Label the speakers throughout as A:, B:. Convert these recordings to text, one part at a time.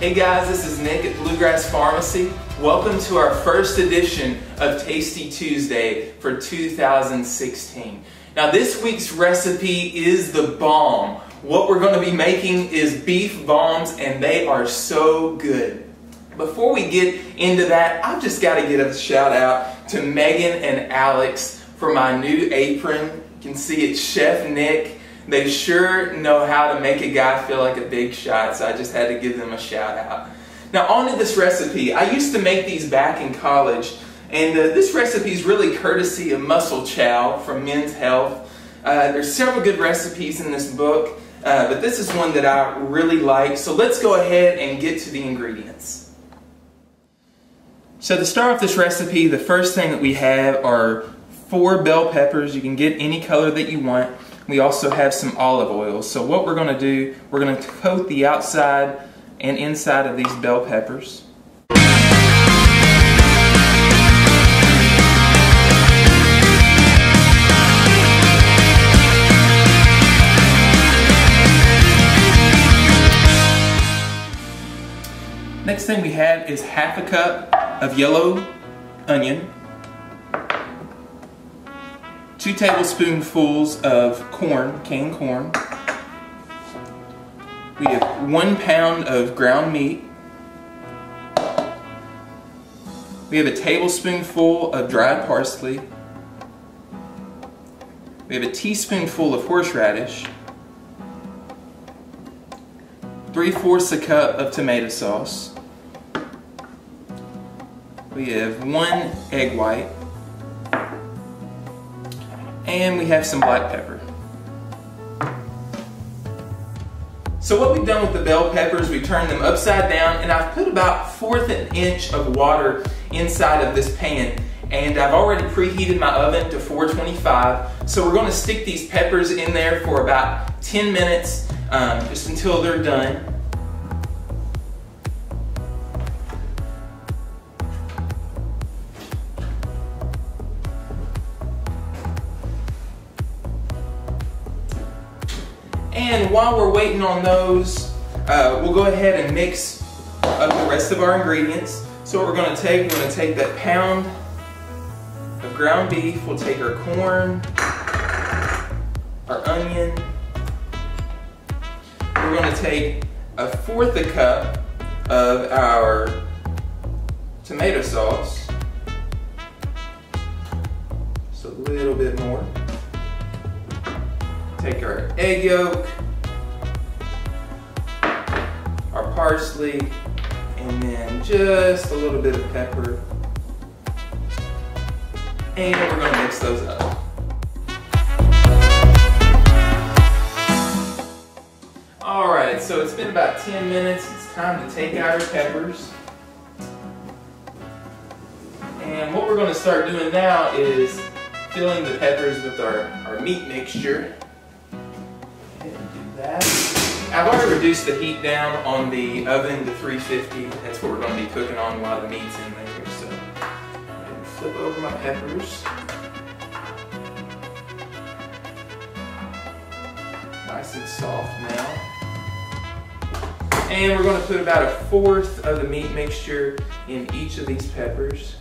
A: Hey guys, this is Nick at Bluegrass Pharmacy. Welcome to our first edition of Tasty Tuesday for 2016. Now this week's recipe is the bomb. What we're going to be making is beef bombs, and they are so good. Before we get into that, I've just got to give a shout out to Megan and Alex for my new apron. You can see it's Chef Nick. They sure know how to make a guy feel like a big shot, so I just had to give them a shout out. Now on to this recipe. I used to make these back in college, and this recipe is really courtesy of Muscle Chow from Men's Health. There's several good recipes in this book, but this is one that I really like. So let's go ahead and get to the ingredients. So to start off this recipe, the first thing that we have are 4 bell peppers. You can get any color that you want. We also have some olive oil. So what we're going to do, we're going to coat the outside and inside of these bell peppers. Next thing we have is half a cup of yellow onion, 2 tablespoonfuls of corn, canned corn. We have 1 pound of ground meat. We have a tablespoonful of dried parsley. We have a teaspoonful of horseradish. 3/4 a cup of tomato sauce. We have 1 egg white. And we have some black pepper. So what we've done with the bell peppers, we turned them upside down, and I've put about 1/4 inch of water inside of this pan. And I've already preheated my oven to 425. So we're going to stick these peppers in there for about 10 minutes, just until they're done. And while we're waiting on those, we'll go ahead and mix up the rest of our ingredients. So what we're going to take that pound of ground beef, we'll take our corn, our onion, we're going to take 1/4 a cup of our tomato sauce, just a little bit more. Take our egg yolk, our parsley, and then just a little bit of pepper. And we're going to mix those up. Alright, so it's been about 10 minutes. It's time to take out our peppers. And what we're going to start doing now is filling the peppers with our meat mixture. I've already reduced the heat down on the oven to 350. That's what we're going to be cooking on while the meat's in there. So I'm going to flip over my peppers. Nice and soft now. And we're going to put about 1/4 of the meat mixture in each of these peppers.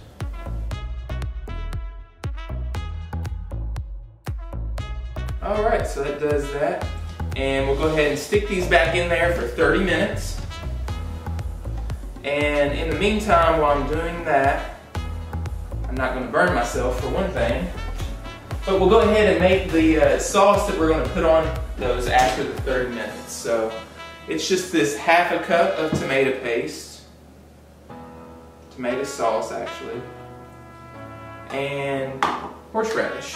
A: Alright, so that does that. And we'll go ahead and stick these back in there for 30 minutes. And in the meantime, while I'm doing that, I'm not going to burn myself for one thing, but we'll go ahead and make the sauce that we're going to put on those after the 30 minutes. So it's just this 1/2 cup of tomato paste, tomato sauce actually, and horseradish.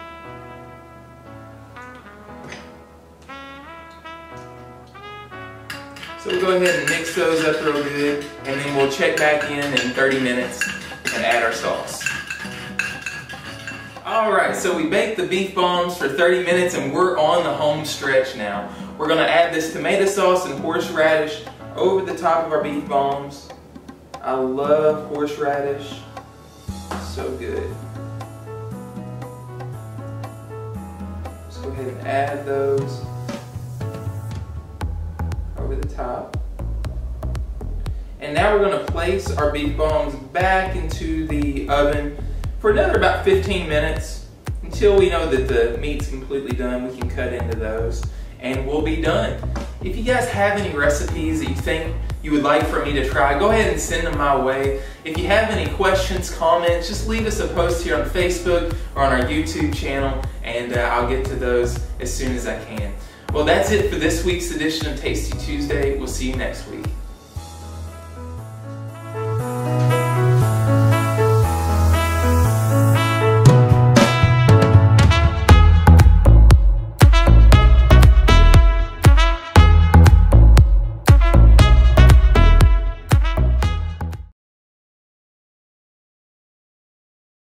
A: So we'll go ahead and mix those up real good, and then we'll check back in 30 minutes and add our sauce. Alright, so we baked the beef bombs for 30 minutes and we're on the home stretch now. We're going to add this tomato sauce and horseradish over the top of our beef bombs. I love horseradish. So good. Just go ahead and add those over the top. And now we're going to place our beef bones back into the oven for another about 15 minutes until we know that the meat's completely done. We can cut into those and we'll be done. If you guys have any recipes that you think you would like for me to try, go ahead and send them my way. If you have any questions, comments, just leave us a post here on Facebook or on our YouTube channel, and I'll get to those as soon as I can. Well, that's it for this week's edition of Tasty Tuesday. We'll see you next week.